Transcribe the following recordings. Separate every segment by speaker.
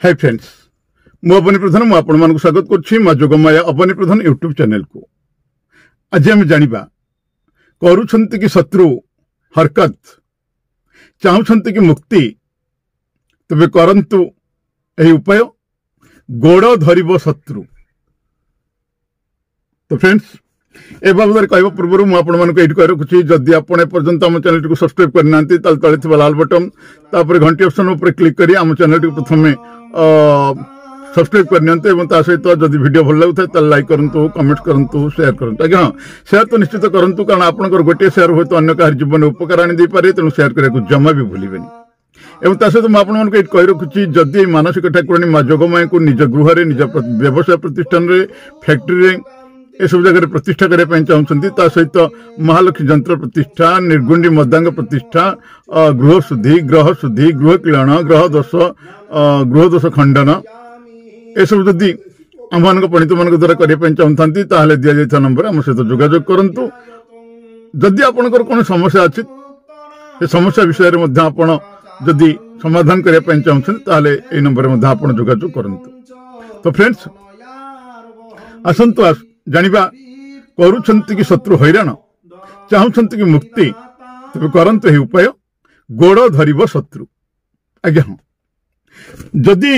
Speaker 1: Hi friends मु अपनी प्रधान मु आपण मानक स्वागत करछि मा जोगमाया अपनी प्रधान यूट्यूब चैनल को। आज हम जानिबा करूछंती कि शत्रु हरकत चाहुछंती कि मुक्ति तबे करंतु एही उपाय गोड़ धरिबो शत्रु। तो फ्रेंड्स ए बाबद कहवा पूर्व मुझे कह रखुच्छी जदि आप पर्यटन आम चैनल को सब्सक्राइब करना तले थी लाल बटन तापर घंटी ऑप्शन उपर क्लिक करी आम चैनल को प्रथम सब्सक्राइब करनी सहित जदि वीडियो भल लगे लाइक करूँ कमेंट करूँ शेयर करूँ। आज्ञा हाँ शेयर तो निश्चित करूँ कारण आपंकर गोटे शेयर हूँ तो अन्य कहार जीवन में उपकार आनी पारे तेणु शेयर करने को जमा भी भूलें। एवं सहित मुझे कही रखुच्छी जदि मानसिक ठाकुराणी माँ जोगमाया को निज गृह निज व्यवसाय प्रतिष्ठान फैक्ट्री ए सब जगह प्रतिष्ठा करने चाहते सहित महालक्ष्मी जंत्र प्रतिष्ठा निर्गुंडी मदांग प्रतिष्ठा गृह शुद्धि गृह किरण गृह दोष खंडन ए सब जदि आम पंडित मान द्वारा करने चाहते दि जाता नंबर आम सहित जोगाजोग करूँ। जदि आपंकर कौन समस्या अच्छी से समस्या विषय में आप जदि समाधान करने चाहते ये नंबर में आप जोगाजोग करूँ। तो फ्रेंड्स आसतु जानिबा करूछंती कि शत्रु हैरान चाहुछंती कि मुक्ति तबे करंतु हे उपाय गोड़ धरिबो शत्रु। आज्ञा हाँ जदि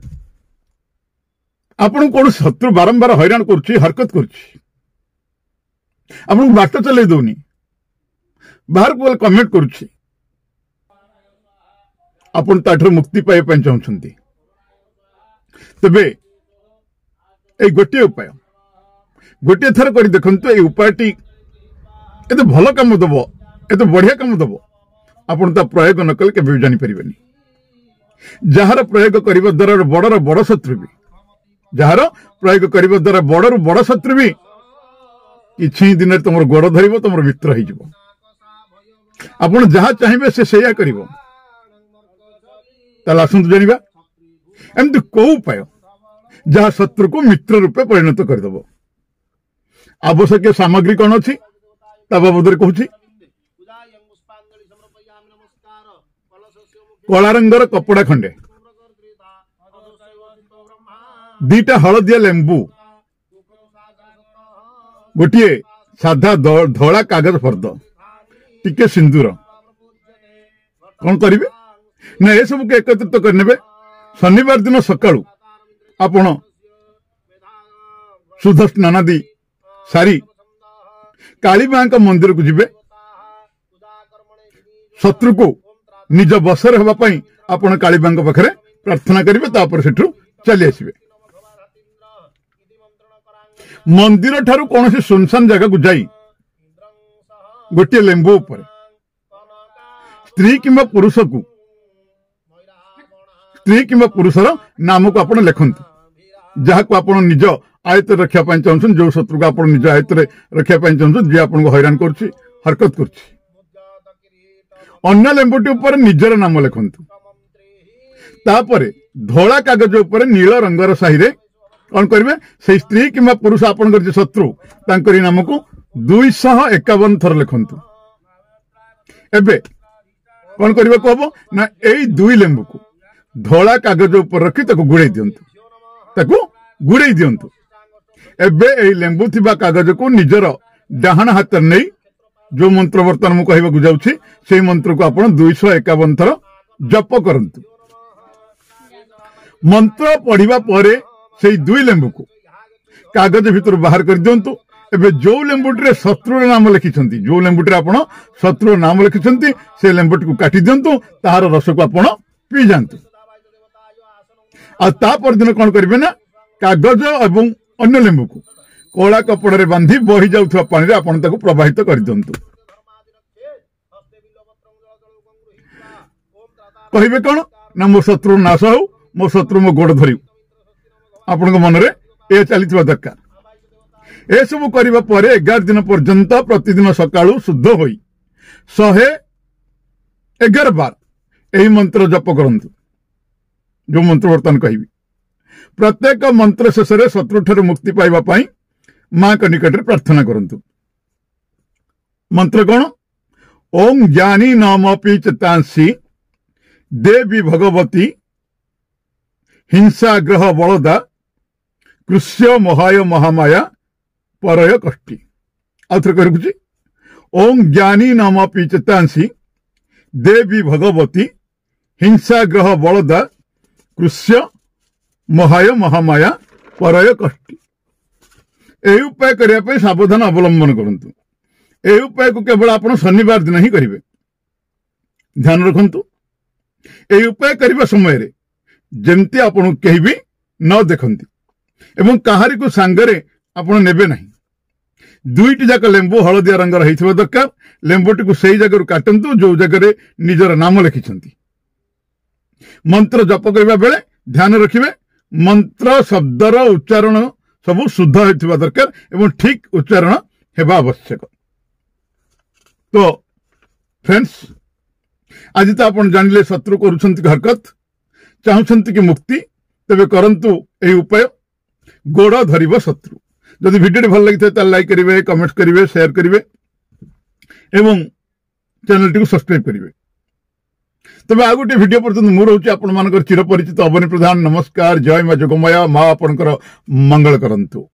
Speaker 1: आपन कौन शत्रु बारंबार हैरान करुच्ची हरकत करुच्ची आपन बाट चले दौनी बाहर को कमेंट करुच्ची आपन ताठर मुक्ति पाइबा चाहते तबे ए गोटे उपाय गोटे थर कर देखु ये उपायटी एत भल कम दब एत बढ़िया कम दब आपन ता प्रयोग न कले केबे जानी परिबेनी। जार प्रयोग करने द्वारा बड़र बड़ शत्रु भी जार प्रयोग करने द्वारा बड़र बड़ शत्रु भी किछि दिन तुम गोड़ धरिबो तुम मित्र हो जिवो। आपन जहाँ चाहिए से सेया करिवो ताला आसंतु जानिबा एमती को उपाय जहाँ शत्रु को मित्र रूपे परिणत करदेव। आवश्यक सामग्री कौन अच्छी बाबद कहूँ कला रंगर कपड़ा खंडे दीटा हलदिया लेंबू गोटे साधा धला कागज फर्द टिके सिंदूर कौन करेंगे ना ये सब एकत्रित करने शनिवार दिन सकाळू आपण शुद्ध स्नानादि सारी काली मां का मंदिर को जिबे शत्रु को निज बसर होगापाई आपण काली मां पाखरे प्रार्थना करेंगे तापर सेठू चली आसबे। मंदिर ठारू कौन सी सुनसान जगह को जाई गोटे लेंबू ऊपर स्त्री किंबा पुरुष को स्त्री किंबा पुरुषर नाम को आपण लिखंतु जहाँ को आपण निज आयत रखा चाहते जो शत्रु को आप निज आयत रखा चाहते जी आपको हैरान कर हरकत कर लेंबुटी ऊपर निजर नाम लिखंतु तापर धोला कागज ऊपर नील रंगर साही कौन करेंगे से स्त्री किंबा पुरुष आपन शत्रु तांकरी नाम को 251 थर लिखंतु। एबे कौन करबा को हबो ना एई दुई लेंबू को धोला कागज ऊपर रखी गुड़े दियंतु एबे ए लेंबू थिबा कागज को निजर डाहाण हाथ नहीं जो मंत्र बर्तमान मु कहबा जाउछि से मंत्र को आपण 251 थर जप करंतु। मंत्र पढ़िबा परे से दुई लेंबू को कागज भीतर बाहर कर दियंतु। एबे जो लेंबुटी शत्रु नाम लिखिछंती जो लेंबुटी आपण शत्रु नाम लिखिछंती से लेंबुटी को काटी दियंतु तार रस को आपण पी जांतु। आ ता पर दिन कोन करिवे ना कागज एवं अन्य लेंबू को कला कपड़े बांधी बही जाउथवा पानी रे आपण ताको प्रवाहित कर दियंतु। कहिबे कोन ना मो शत्रु नाश हो मो शत्रु मो गोड़ धरि आपण मन रे ए चलीथवा दरकार। ए सब करिबा परे 11 दिन पर्यंत प्रतिदिन सकाळू शुद्ध होई 111 बार एही मंत्र जप करंतु जो मंत्र वर्तमान कहिबी। प्रत्येक मंत्र शेष शत्रु ठार मुक्ति पाइबा पाई मां का निकट प्रार्थना करंतु। मंत्र कौन ओम ज्ञानी नामपि चितांसी देवी भगवती हिंसाग्रह बलदा कृष्य मोहाय महामाया परय कष्टि आउथरे करुछि ओं ज्ञानी नामपि चेतांसी देवी भगवती हिंसाग्रह बलदा कृष्य मोहाय महामाया परय कष्टि एही उपाय करिया पे सावधान अवलंबन करंतु एही उपाय को केवल आपण शनिवार दिन ही करिवे ध्यान रखंतु एही उपाय करिबा समय रे जेमती आपण केही भी न देखंती एवं कहारी को सांगरे आपण नेबे नहीं दुईटी जाक लेंबू हलदिया रंगर होइथिबा दरकार लेंबूटी को सही जगह काटंतु जो जगह निजर नाम लिखिछंती मंत्र जप करबा बेले ध्यान रखिबे मंत्र शब्दर उच्चारण सब शुद्ध होइथिबा दरकार एवं ठीक उच्चारण हेबा आवश्यक। तो फ्रेंड्स आज तो आपण जानिले शत्रु करूछंती हरकत चाहुछंती कि मुक्ति तबे करंतु एही उपाय गोड़ धरिब शत्रु जदि वीडियो भल लगी था लाइक करिवे कमेंट करिवे शेयर करिवे एवं चैनल टी को सब्सक्राइब करिवे। तबे आ गोटे वीडियो पर्यंत मु रहउची आपण मानकर चिर परिचित अवनी प्रधान नमस्कार जय मां जोगमाया मां आपनकर मंगल करंतु।